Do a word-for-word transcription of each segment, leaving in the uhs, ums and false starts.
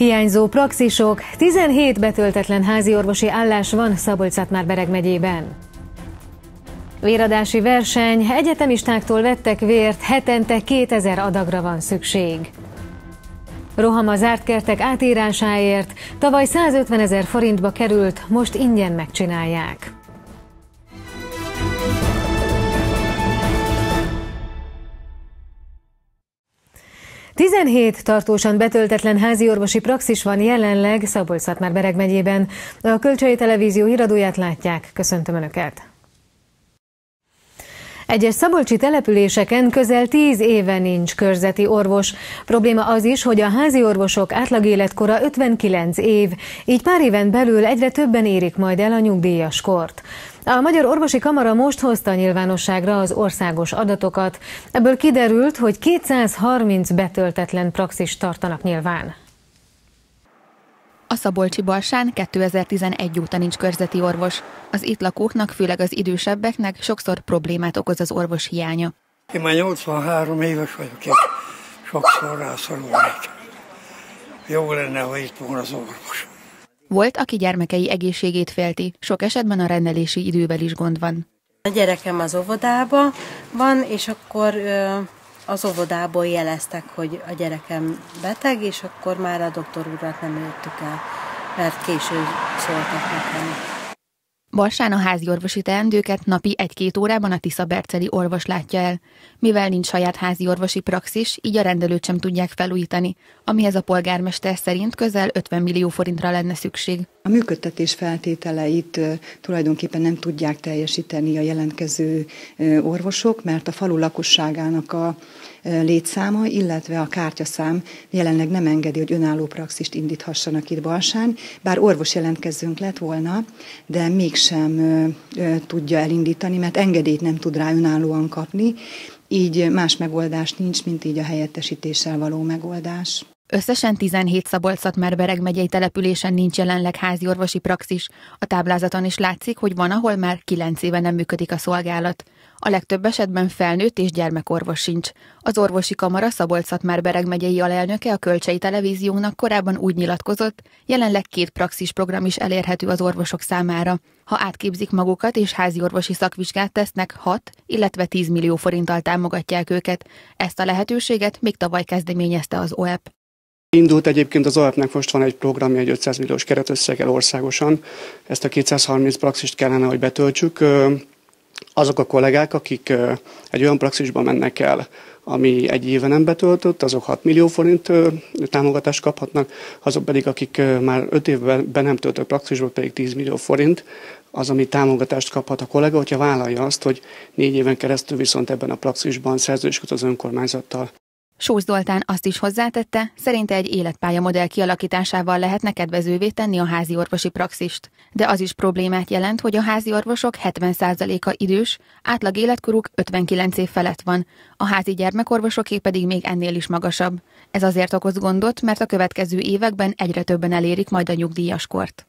Hiányzó praxisok, tizenhét betöltetlen háziorvosi állás van Szabolcs-Szatmár-Bereg megyében. Véradási verseny, egyetemistáktól vettek vért, hetente kétezer adagra van szükség. Roham a zárt kertek átírásáért, tavaly százötvenezer forintba került, most ingyen megcsinálják. tizenhét tartósan betöltetlen háziorvosi praxis van jelenleg Szabolcs-Szatmár-Bereg megyében. A Kölcsei Televízió híradóját látják. Köszöntöm Önöket! Egyes szabolcsi településeken közel tíz éve nincs körzeti orvos. Probléma az is, hogy a házi orvosok átlagéletkora ötvenkilenc év, így pár éven belül egyre többen érik majd el a nyugdíjas kort. A Magyar Orvosi Kamara most hozta nyilvánosságra az országos adatokat. Ebből kiderült, hogy kétszázharminc betöltetlen praxist tartanak nyilván. A szabolcsi Balsán kétezer-tizenegy óta nincs körzeti orvos. Az itt lakóknak, főleg az idősebbeknek sokszor problémát okoz az orvos hiánya. Én már nyolcvanhárom éves vagyok, és sokszor rászorulnék. Jó lenne, ha itt volna az orvos. Volt, aki gyermekei egészségét félti, sok esetben a rendelési idővel is gond van. A gyerekem az óvodában van, és akkor az óvodából jeleztek, hogy a gyerekem beteg, és akkor már a doktor urat nem jöttük el, mert később szóltak nekem. Balsán a háziorvosi teendőket napi egy-két órában a Tiszaberceli orvos látja el. Mivel nincs saját háziorvosi praxis, így a rendelőt sem tudják felújítani, amihez a polgármester szerint közel ötven millió forintra lenne szükség. A működtetés feltételeit tulajdonképpen nem tudják teljesíteni a jelentkező orvosok, mert a falu lakosságának a létszáma, illetve a kártyaszám jelenleg nem engedi, hogy önálló praxist indíthassanak itt Balsán, bár orvos jelentkezőnk lett volna, de mégsem tudja elindítani, mert engedélyt nem tud rá önállóan kapni, így más megoldás nincs, mint így a helyettesítéssel való megoldás. Összesen tizenhét Szabolcs-Szatmár-Bereg megyei településen nincs jelenleg háziorvosi praxis. A táblázaton is látszik, hogy van, ahol már kilenc éve nem működik a szolgálat. A legtöbb esetben felnőtt és gyermekorvos sincs. Az Orvosi Kamara Szabolcs-Szatmár-Bereg megyei alelnöke a Kölcsei Televíziónak korábban úgy nyilatkozott, jelenleg két praxis program is elérhető az orvosok számára. Ha átképzik magukat és háziorvosi szakvizsgát tesznek, hat, illetve tíz millió forinttal támogatják őket. Ezt a lehetőséget még tavaly kezdeményezte az o e pé. Indult egyébként az o e pé-nek most van egy programja, egy ötszáz milliós keretösszeggel országosan. Ezt a kétszázharminc praxist kellene, hogy betöltsük. Azok a kollégák, akik egy olyan praxisba mennek el, ami egy éve nem betöltött, azok hat millió forint támogatást kaphatnak, azok pedig, akik már öt évben be nem töltött praxisból, pedig tíz millió forint, az, ami támogatást kaphat a kollega, hogyha vállalja azt, hogy négy éven keresztül viszont ebben a praxisban szerződésköt az önkormányzattal. Sós Zoltán azt is hozzátette, szerinte egy életpályamodell kialakításával lehetne kedvezővé tenni a háziorvosi praxist. De az is problémát jelent, hogy a háziorvosok hetven százaléka idős, átlag életkoruk ötvenkilenc év felett van, a házi gyermekorvosoké pedig még ennél is magasabb. Ez azért okoz gondot, mert a következő években egyre többen elérik majd a nyugdíjas kort.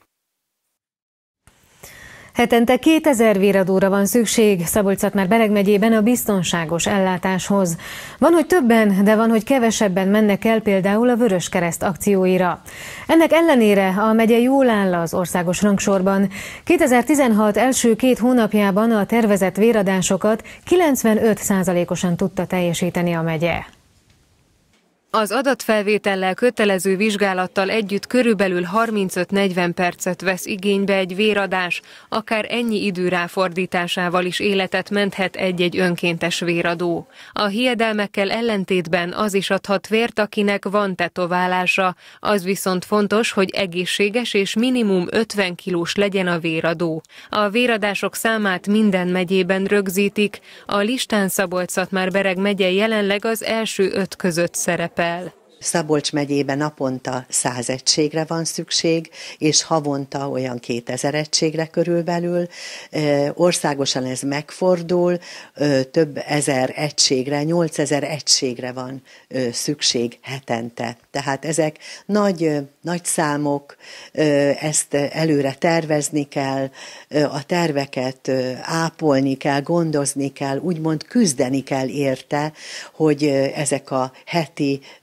Hetente kétezer véradóra van szükség Szabolcs-Szatmár-Bereg megyében a biztonságos ellátáshoz. Van, hogy többen, de van, hogy kevesebben mennek el például a Vöröskereszt akcióira. Ennek ellenére a megye jól áll az országos rangsorban. kétezer-tizenhat első két hónapjában a tervezett véradásokat kilencvenöt százalékosan tudta teljesíteni a megye. Az adatfelvétellel kötelező vizsgálattal együtt körülbelül harmincöt-negyven percet vesz igénybe egy véradás, akár ennyi idő ráfordításával is életet menthet egy-egy önkéntes véradó. A hiedelmekkel ellentétben az is adhat vért, akinek van tetoválása, az viszont fontos, hogy egészséges és minimum ötven kilós legyen a véradó. A véradások számát minden megyében rögzítik, a listán Szabolcs-Szatmár-Bereg megye jelenleg az első öt között szerepel. Szabolcs megyében naponta száz egységre van szükség, és havonta olyan kétezer egységre körülbelül. Országosan ez megfordul, több ezer egységre, nyolcezer egységre van szükség hetente. Tehát ezek nagy, nagy számok, ezt előre tervezni kell, a terveket ápolni kell, gondozni kell, úgymond küzdeni kell érte, hogy ezek a heti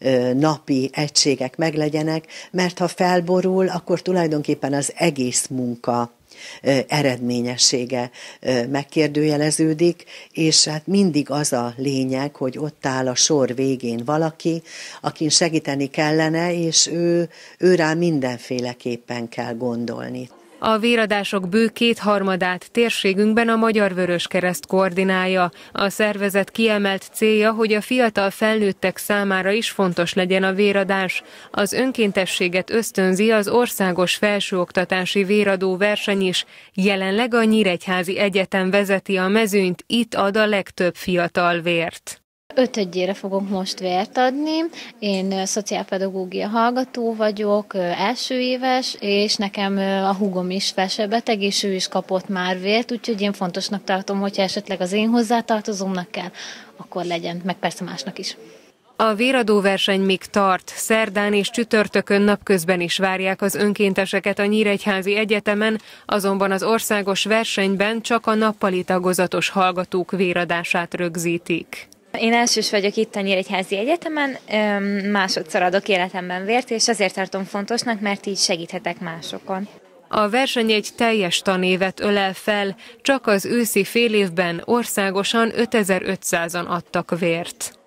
napi egységek meglegyenek, mert ha felborul, akkor tulajdonképpen az egész munka eredményessége megkérdőjeleződik, és hát mindig az a lényeg, hogy ott áll a sor végén valaki, akin segíteni kellene, és ő, ő rá mindenféleképpen kell gondolni. A véradások bő kétharmadát térségünkben a Magyar Vöröskereszt koordinálja. A szervezet kiemelt célja, hogy a fiatal felnőttek számára is fontos legyen a véradás. Az önkéntességet ösztönzi az országos felsőoktatási véradó verseny is. Jelenleg a Nyíregyházi Egyetem vezeti a mezőnyt, itt ad a legtöbb fiatal vért. Ötödjére fogok most vért adni. Én szociálpedagógia hallgató vagyok, első éves, és nekem a húgom is felsőbeteg, és ő is kapott már vért, úgyhogy én fontosnak tartom, hogyha esetleg az én hozzátartozómnak kell, akkor legyen, meg persze másnak is. A véradóverseny még tart. Szerdán és csütörtökön napközben is várják az önkénteseket a Nyíregyházi Egyetemen, azonban az országos versenyben csak a nappali tagozatos hallgatók véradását rögzítik. Én elsős vagyok itt a Nyíregyházi Egyetemen, másodszor adok életemben vért, és azért tartom fontosnak, mert így segíthetek másokon. A verseny egy teljes tanévet ölel fel, csak az őszi fél évben országosan ötezer-ötszázan adtak vért.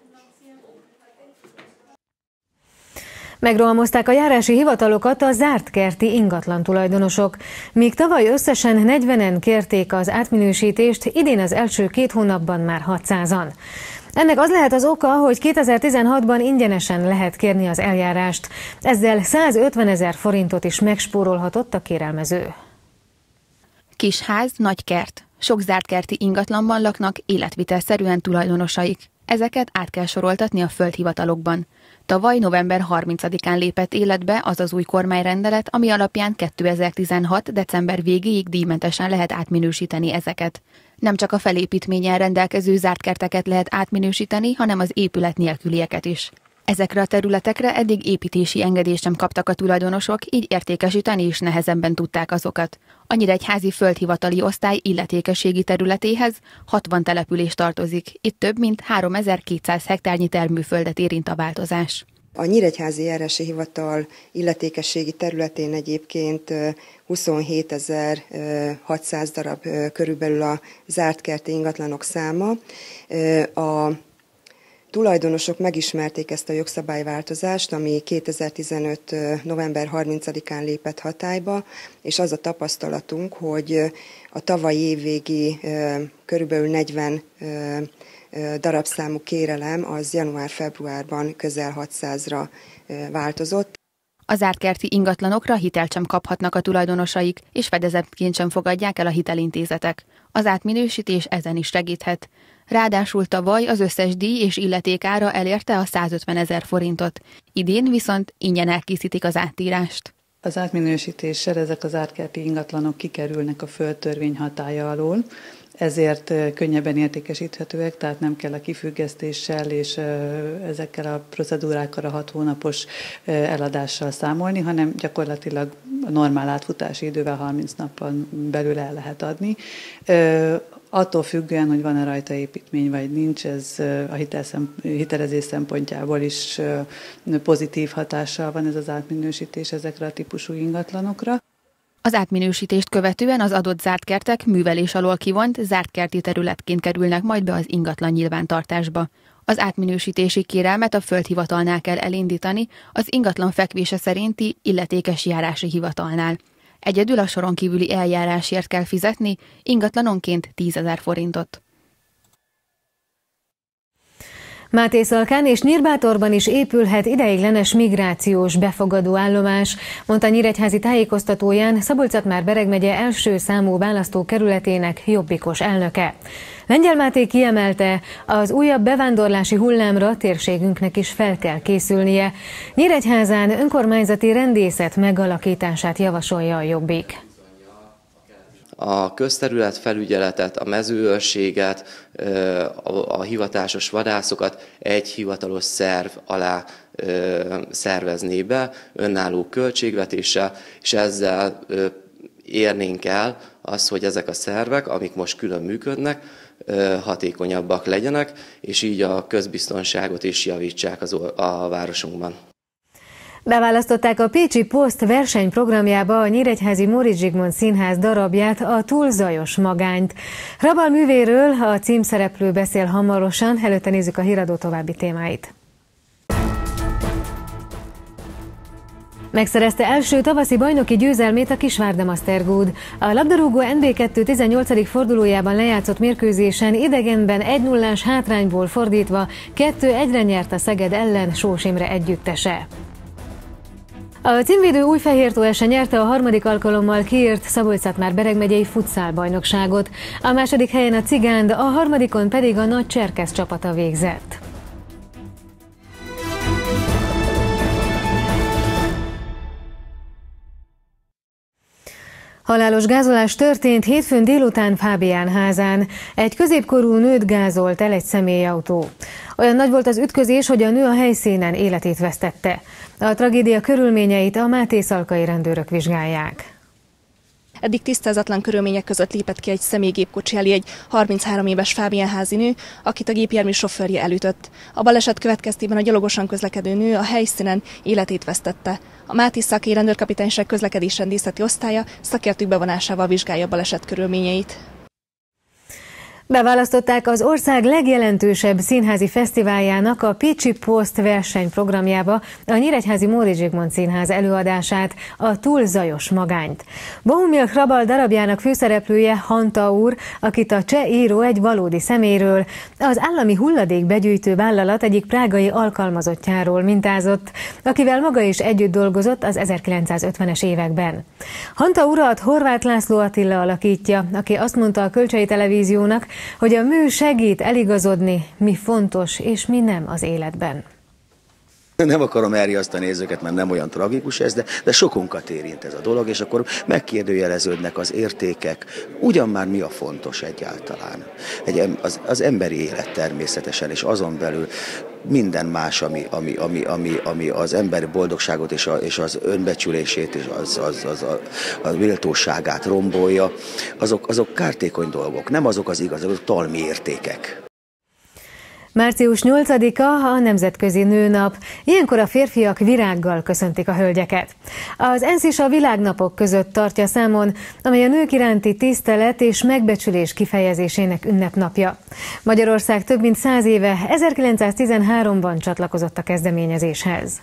Megrohamozták a járási hivatalokat a zártkerti ingatlan tulajdonosok. Míg tavaly összesen negyvenen kérték az átminősítést, idén az első két hónapban már hatszázan. Ennek az lehet az oka, hogy kétezer-tizenhatban ingyenesen lehet kérni az eljárást. Ezzel százötvenezer forintot is megspórolhatott a kérelmező. Kis ház, nagy kert. Sok zártkerti ingatlanban laknak életvitelszerűen tulajdonosaik. Ezeket át kell soroltatni a földhivatalokban. Tavaly november harmincadikán lépett életbe az az új kormányrendelet, ami alapján kétezer-tizenhat. december végéig díjmentesen lehet átminősíteni ezeket. Nem csak a felépítménnyel rendelkező zárt kerteket lehet átminősíteni, hanem az épület nélkülieket is. Ezekre a területekre eddig építési engedélyt sem kaptak a tulajdonosok, így értékesíteni is nehezebben tudták azokat. A nyíregyházi földhivatali osztály illetékességi területéhez hatvan település tartozik, itt több mint háromezer-kétszáz hektárnyi termőföldet érint a változás. A Nyíregyházi Járási Hivatal illetékességi területén egyébként huszonhétezer-hatszáz darab körülbelül a zártkerti ingatlanok száma. A tulajdonosok megismerték ezt a jogszabályváltozást, ami kétezer-tizenöt. november harmincadikán lépett hatályba, és az a tapasztalatunk, hogy a tavalyi évvégi körülbelül negyven darabszámú kérelem az január-februárban közel hatszázra változott. A zártkerti ingatlanokra hitelt sem kaphatnak a tulajdonosaik, és fedezetként sem fogadják el a hitelintézetek. Az átminősítés ezen is segíthet. Ráadásul tavaly az összes díj és illeték ára elérte a százötvenezer forintot. Idén viszont ingyen elkészítik az átírást. Az átminősítéssel ezek az zártkerti ingatlanok kikerülnek a földtörvény hatálya alól, ezért könnyebben értékesíthetőek, tehát nem kell a kifüggesztéssel és ezekkel a procedúrákkal a hat hónapos eladással számolni, hanem gyakorlatilag a normál átfutási idővel harminc napon belül el lehet adni. Attól függően, hogy van-e rajta építmény vagy nincs, ez a hitelezés szempontjából is pozitív hatással van ez az átminősítés ezekre a típusú ingatlanokra. Az átminősítést követően az adott zártkertek művelés alól kivont zártkerti területként kerülnek majd be az ingatlan nyilvántartásba. Az átminősítési kérelmet a földhivatalnál kell elindítani, az ingatlan fekvése szerinti illetékes járási hivatalnál. Egyedül a soron kívüli eljárásért kell fizetni, ingatlanonként tízezer forintot. Mátészalkán és Nyírbátorban is épülhet ideiglenes migrációs befogadó állomás, mondta Nyíregyházi tájékoztatóján Szabolcs-Szatmár-Bereg megye első számú választókerületének jobbikos elnöke. Lengyel Máté kiemelte, az újabb bevándorlási hullámra térségünknek is fel kell készülnie. Nyíregyházán önkormányzati rendészet megalakítását javasolja a Jobbik. A közterület felügyeletet, a mezőőrséget, a hivatásos vadászokat egy hivatalos szerv alá szervezné be, önálló költségvetéssel, és ezzel érnénk el az, hogy ezek a szervek, amik most külön működnek, hatékonyabbak legyenek, és így a közbiztonságot is javítsák az, a városunkban. Beválasztották a Pécsi Poszt versenyprogramjába a nyíregyházi Móricz Zsigmond Színház darabját, a Túl zajos magányt. Rabal művéről a címszereplő beszél hamarosan, előtte nézzük a híradó további témáit. Megszerezte első tavaszi bajnoki győzelmét a Kisvárda Mastergood. A labdarúgó en bé kettő tizennyolcadik fordulójában lejátszott mérkőzésen idegenben egy nullás hátrányból fordítva kettő egyre nyert a Szeged ellen Sós Imre együttese. A címvédő Újfehértóese nyerte a harmadik alkalommal kiírt Szabolcs-Szatmár-Bereg megyei futszálbajnokságot. A második helyen a Cigánd, a harmadikon pedig a Nagy Cserkesz csapata végzett. Halálos gázolás történt hétfőn délután Fábián házán. Egy középkorú nőt gázolt el egy személyautó. Olyan nagy volt az ütközés, hogy a nő a helyszínen életét vesztette. A tragédia körülményeit a mátészalkai rendőrök vizsgálják. Eddig tisztázatlan körülmények között lépett ki egy személygépkocsi elé egy harminchárom éves fábiánházi nő, akit a gépjármű sofőrje elütött. A baleset következtében a gyalogosan közlekedő nő a helyszínen életét vesztette. A mátészalkai rendőrkapitányság közlekedésrendészeti osztálya szakértők bevonásával vizsgálja a baleset körülményeit. Beválasztották az ország legjelentősebb színházi fesztiváljának, a Pécsi Poszt versenyprogramjába a nyíregyházi Móricz Zsigmond Színház előadását, a Túl zajos magányt. Bohumil Hrabal darabjának főszereplője Hantaur, akit a cseh író egy valódi személyről, az állami hulladékbegyűjtő vállalat egyik prágai alkalmazottjáról mintázott, akivel maga is együtt dolgozott az ezerkilencszázötvenes években. Hantaurat Horváth László Attila alakítja, aki azt mondta a Kölcsei Televíziónak, hogy a mű segít eligazodni, mi fontos és mi nem az életben. Nem akarom elriasztani nézőket, mert nem olyan tragikus ez, de, de sokunkat érint ez a dolog, és akkor megkérdőjeleződnek az értékek, ugyan már mi a fontos egyáltalán. Egy, az, az emberi élet természetesen, és azon belül minden más, ami, ami, ami, ami, ami az emberi boldogságot és, a, és az önbecsülését és az, az, az a, a méltóságát rombolja, azok, azok kártékony dolgok, nem azok az igaz, azok talmi értékek. március nyolcadika a Nemzetközi Nőnap. Ilyenkor a férfiak virággal köszöntik a hölgyeket. Az ENSZ is a világnapok között tartja számon, amely a nők iránti tisztelet és megbecsülés kifejezésének ünnepnapja. Magyarország több mint száz éve, ezerkilencszáztizenháromban csatlakozott a kezdeményezéshez.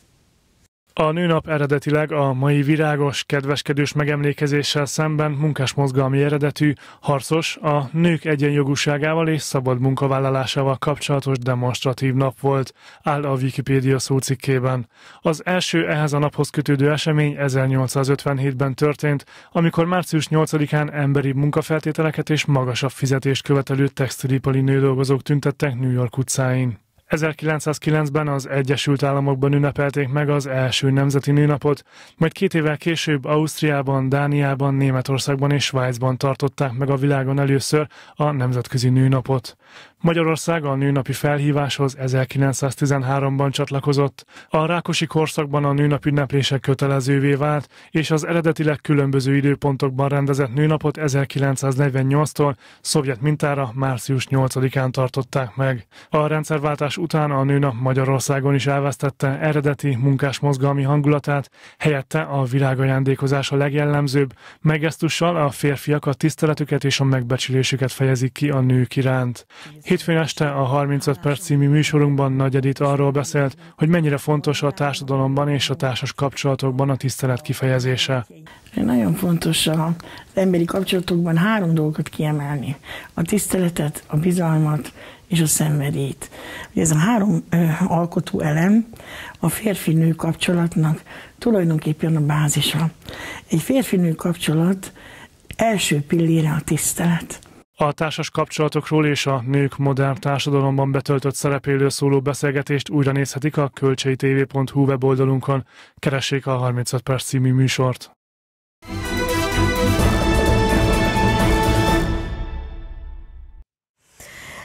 A nőnap eredetileg a mai virágos, kedveskedős megemlékezéssel szemben munkásmozgalmi eredetű, harcos, a nők egyenjogúságával és szabad munkavállalásával kapcsolatos demonstratív nap volt, áll a Wikipédia szócikkében. Az első ehhez a naphoz kötődő esemény ezernyolcszázötvenhétben történt, amikor március nyolcadikán emberi munkafeltételeket és magasabb fizetést követelő textilipari nődolgozók tüntettek New York utcáin. ezerkilencszázkilencben az Egyesült Államokban ünnepelték meg az első nemzeti nőnapot, majd két évvel később Ausztriában, Dániában, Németországban és Svájcban tartották meg a világon először a Nemzetközi Nőnapot. Magyarország a nőnapi felhíváshoz ezerkilencszáztizenháromban csatlakozott. A rákosi korszakban a nőnap ünneplése kötelezővé vált, és az eredetileg különböző időpontokban rendezett nőnapot ezerkilencszáznegyvennyolctól szovjet mintára március nyolcadikán tartották meg. A rendszerváltás után a nőnap Magyarországon is elvesztette eredeti munkásmozgalmi hangulatát, helyette a virágajándékozás a legjellemzőbb, megesztussal a férfiak a tiszteletüket és a megbecsülésüket fejezik ki a nők iránt. Hétfőn este a harmincöt perc című műsorunkban Nagy Edith arról beszélt, hogy mennyire fontos a társadalomban és a társas kapcsolatokban a tisztelet kifejezése. Nagyon fontos az emberi kapcsolatokban három dolgot kiemelni. A tiszteletet, a bizalmat és a szenvedélyt. Ez a három ö, alkotó elem a férfi-nő kapcsolatnak tulajdonképpen a bázisa. Egy férfi-nő kapcsolat első pillére a tisztelet. A társas kapcsolatokról és a nők modern társadalomban betöltött szerepéről szóló beszélgetést újra nézhetik a kölcsei té vé pont hú weboldalunkon. Keressék a harmincöt perc című műsort.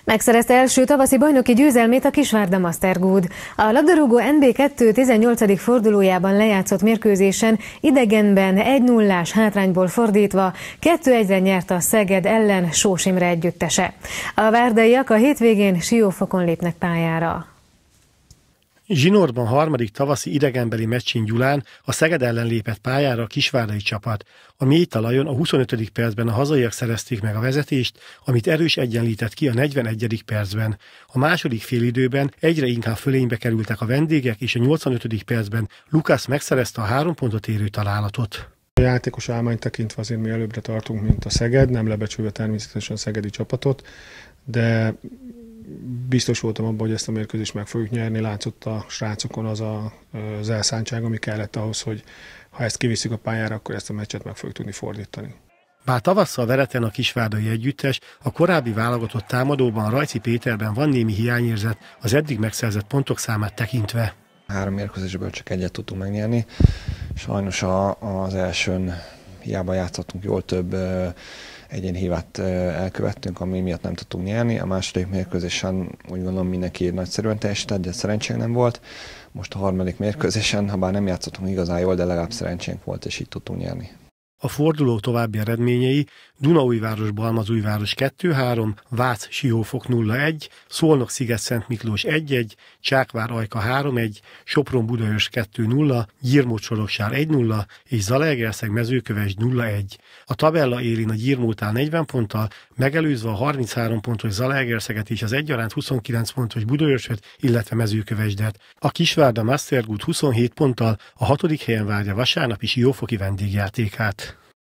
Megszerezte első tavaszi bajnoki győzelmét a Kisvárda Mastergood. A labdarúgó en bé kettő tizennyolcadik fordulójában lejátszott mérkőzésen idegenben egy nullás hátrányból fordítva kettő egyre nyert a Szeged ellen Sós Imre együttese. A várdaiak a hétvégén Siófokon lépnek pályára. Zsinórban harmadik tavaszi idegenbeli meccsén Gyulán a Szeged ellen lépett pályára a kisvárdai csapat. A mély talajon a huszonötödik percben a hazaiak szerezték meg a vezetést, amit erős egyenlített ki a negyvenegyedik percben. A második félidőben egyre inkább fölénybe kerültek a vendégek, és a nyolcvanötödik percben Lukász megszerezte a három pontot érő találatot. A játékos álmányt tekintve azért mi előbbre tartunk, mint a Szeged, nem lebecsülve természetesen a szegedi csapatot, de biztos voltam abban, hogy ezt a mérkőzést meg fogjuk nyerni. Látszott a srácokon az a, az elszántság, ami kellett ahhoz, hogy ha ezt kivisszük a pályára, akkor ezt a meccset meg fogjuk tudni fordítani. Bár tavasszal vereten a kisvárdai együttes, a korábbi válogatott támadóban, Rajci Péterben van némi hiányérzet az eddig megszerzett pontok számát tekintve. Három mérkőzésből csak egyet tudtunk megnyerni. Sajnos a, az elsőn hiába játszottunk jól, több egyéni hibát elkövettünk, ami miatt nem tudtunk nyerni. A második mérkőzésen úgy gondolom mindenki nagyszerűen teljesített, de szerencsénk nem volt. Most a harmadik mérkőzésen, ha bár nem játszottunk igazán jól, de legalább szerencsénk volt, és így tudtunk nyerni. A forduló további eredményei: Dunaújváros Balmazújváros kettő három, Vác Siófok nulla egy, Szolnok Sziget-Szent Miklós egy egy, Csákvár Ajka három egy, Sopron Budaörs kettő nulla, Gyirmót Soroksár egy nulla és Zalaegerszeg Mezőkövesd nulla egy. A tabella élén a Gyirmót áll negyven ponttal, megelőzve a harminchárom pontos Zalaegerszeget és az egyaránt huszonkilenc pontos Budaörsöt, illetve Mezőkövesdet. A Kisvárda Mastergood huszonhét ponttal a hatodik helyen várja vasárnapi siófoki vendégjátékát.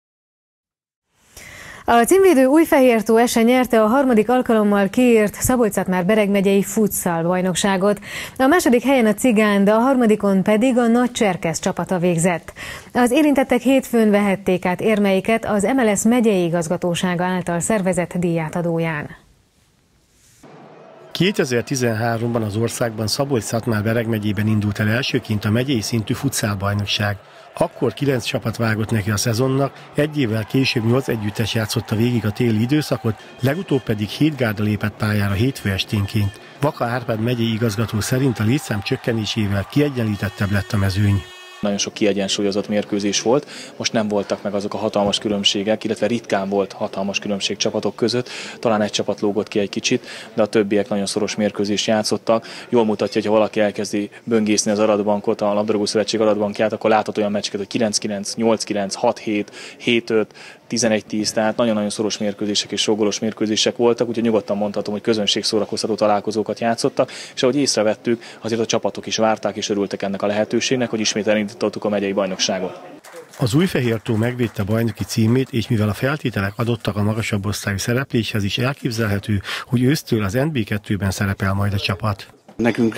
A címvédő Újfehértó Ese nyerte a harmadik alkalommal kiírt Szabolcs-Szatmár-Bereg megyei futsal bajnokságot. A második helyen a Cigán, de a harmadikon pedig a Nagycserkesz csapata végzett. Az érintettek hétfőn vehették át érmeiket az em el es megyei igazgatósága által szervezett díjátadóján. kétezer-tizenháromban az országban Szabolcs-Szatmár-Bereg megyében indult el elsőként a megyei szintű futszálbajnokság. Akkor kilenc csapat vágott neki a szezonnak, egy évvel később nyolc együttes játszotta végig a téli időszakot, legutóbb pedig hét gárda lépett pályára hétfő esténként. Vaka Árpád megyei igazgató szerint a létszám csökkenésével kiegyenlítettebb lett a mezőny. Nagyon sok kiegyensúlyozott mérkőzés volt, most nem voltak meg azok a hatalmas különbségek, illetve ritkán volt hatalmas különbség csapatok között, talán egy csapat lógott ki egy kicsit, de a többiek nagyon szoros mérkőzést játszottak. Jól mutatja, hogy ha valaki elkezdi böngészni az adatbankot, a Labdarúgó Szövetség adatbankját, akkor láthat olyan meccseket, hogy kilenc kilenc, nyolc kilenc, hat hét, hét öt, tizenegy tíz, tehát nagyon-nagyon szoros mérkőzések és sógolós mérkőzések voltak, úgyhogy nyugodtan mondhatom, hogy közönségszórakoztató találkozókat játszottak, és ahogy észrevettük, azért a csapatok is várták és örültek ennek a lehetőségnek, hogy ismét elindítottuk a megyei bajnokságot. Az Újfehértó megvédte bajnoki címét, és mivel a feltételek adottak a magasabb osztályú szerepléshez is, elképzelhető, hogy ősztől az en bé kettőben szerepel majd a csapat. Nekünk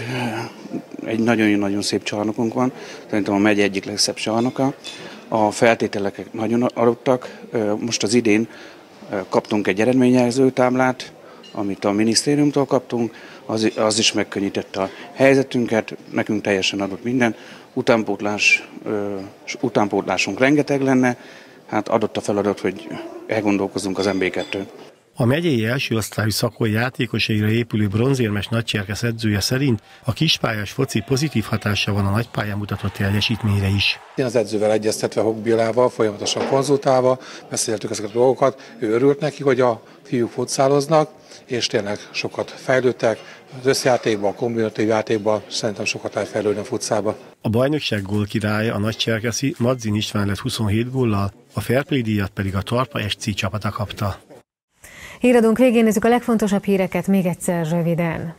egy nagyon-nagyon szép csarnokunk van, szerintem a megye egyik legszebb csarnoka. A feltételek nagyon adottak. Most az idén kaptunk egy eredményjelző táblát, amit a minisztériumtól kaptunk, az, az is megkönnyítette a helyzetünket, nekünk teljesen adott minden. Utánpótlás, utánpótlásunk rengeteg lenne, hát adott a feladat, hogy elgondolkozunk az en bé kettőn. A megyei első osztályú szakmai játékosaira épülő bronzérmes Nagycserkesz edzője szerint a kispályás foci pozitív hatása van a nagypályán mutatott teljesítményre is. Én az edzővel egyeztetve, Hok Bélával, folyamatosan konzultálva, beszéltük ezeket a dolgokat, ő örült neki, hogy a fiúk futszáloznak, és tényleg sokat fejlődtek, az összjátékban, a kombinatív játékban szerintem sokat elfejlődni a futszálba. A bajnokság gólkirálya a nagycserkeszi Madzin István lett huszonhét góllal, a Fair Play díjat pedig a Tarpa es cé csapata kapta. Híradónk végén nézzük a legfontosabb híreket még egyszer röviden.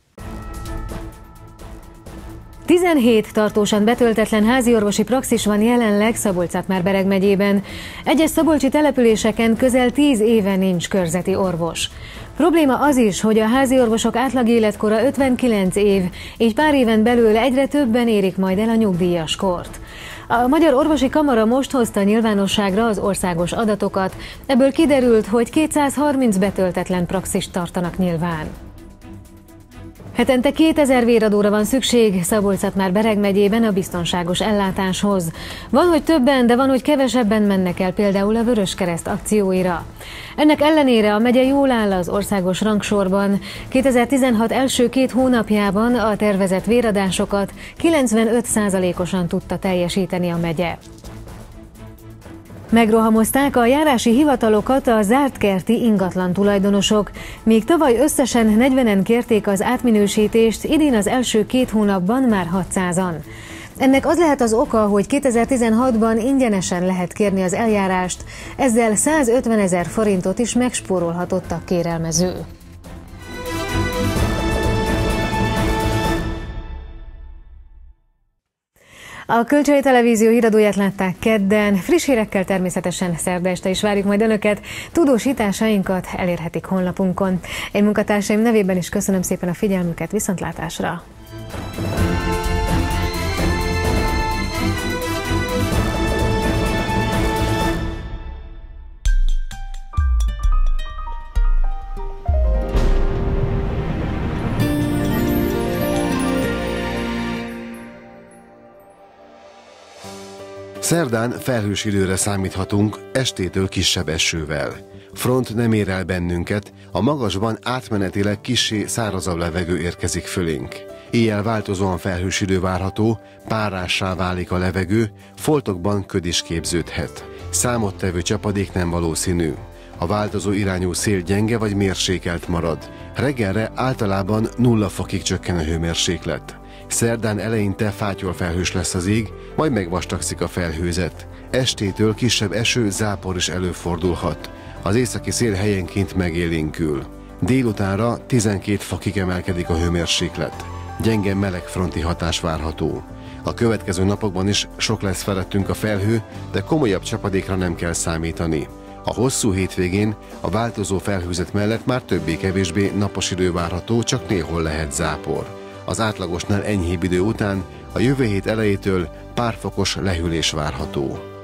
tizenhét tartósan betöltetlen háziorvosi praxis van jelenleg Szabolcs-Szatmár-Bereg megyében. Egyes szabolcsi településeken közel tíz éve nincs körzeti orvos. Probléma az is, hogy a háziorvosok átlag életkora ötvenkilenc év, így pár éven belül egyre többen érik majd el a nyugdíjas kort. A Magyar Orvosi Kamara most hozta nyilvánosságra az országos adatokat, ebből kiderült, hogy kétszázharminc betöltetlen praxist tartanak nyilván. Hetente kétezer véradóra van szükség Szabolcs-Szatmár-Bereg megyében a biztonságos ellátáshoz. Van, hogy többen, de van, hogy kevesebben mennek el például a Vöröskereszt akcióira. Ennek ellenére a megye jól áll az országos rangsorban. kétezer-tizenhat első két hónapjában a tervezett véradásokat kilencvenöt százalékosan tudta teljesíteni a megye. Megrohamozták a járási hivatalokat a zártkerti ingatlan tulajdonosok. Míg tavaly összesen negyvenen kérték az átminősítést, idén az első két hónapban már hatszázan. Ennek az lehet az oka, hogy kétezer-tizenhatban ingyenesen lehet kérni az eljárást, ezzel százötvenezer forintot is megspórolhatott a kérelmező. A Kölcsei Televízió híradóját látták kedden, friss hírekkel természetesen szerda este is várjuk majd Önöket. Tudósításainkat elérhetik honlapunkon. Én munkatársaim nevében is köszönöm szépen a figyelmüket, viszontlátásra! Szerdán felhős időre számíthatunk, estétől kisebb esővel. Front nem ér el bennünket, a magasban átmenetileg kissé szárazabb levegő érkezik fölénk. Éjjel változóan felhős idő várható, párássá válik a levegő, foltokban köd is képződhet. Számottevő csapadék nem valószínű. A változó irányú szél gyenge vagy mérsékelt marad. Reggelre általában nulla fokig csökken a hőmérséklet. Szerdán eleinte fátyolfelhős lesz az ég, majd megvastagszik a felhőzet. Estétől kisebb eső, zápor is előfordulhat. Az északi szél helyenként megélénkül. Délutánra tizenkét fokig emelkedik a hőmérséklet. Gyenge melegfronti hatás várható. A következő napokban is sok lesz felettünk a felhő, de komolyabb csapadékra nem kell számítani. A hosszú hétvégén a változó felhőzet mellett már többé-kevésbé napos idő várható, csak néhol lehet zápor. Az átlagosnál enyhébb idő után a jövő hét elejétől pár fokos lehűlés várható.